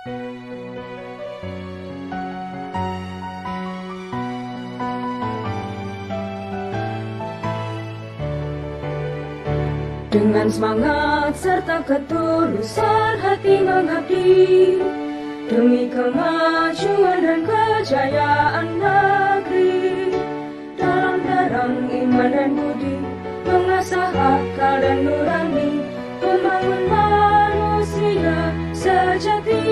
Dengan semangat serta ketulusan hati mengabdi demi kemajuan dan kejayaan negeri. Dalam terang iman dan budi, mengasah akal dan nurani, membangun manusia sejati,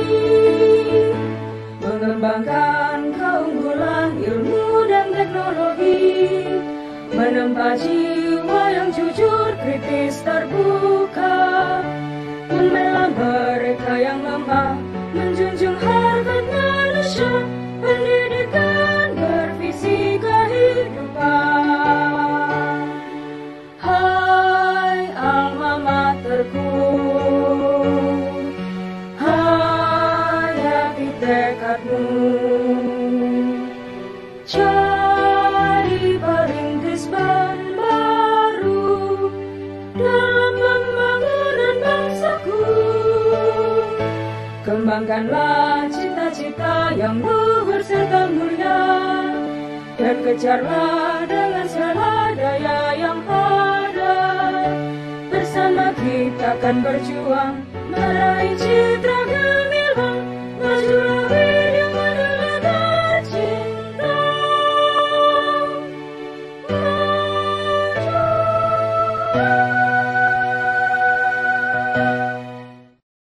mengembangkan keunggulan ilmu dan teknologi, menempa jiwa yang jujur, kritis, terbuka, membela mereka yang lemah, menjunjung harkat manusia, pendidikan bervisi kehidupan. Hai alma materku, hai api tekadmu, jadi perintis baru dalam pembangunan bangsaku. Kembangkanlah cita-cita yang luhur serta mulia, dan kejarlah dengan segala daya yang ada. Bersama kita akan berjuang meraih citra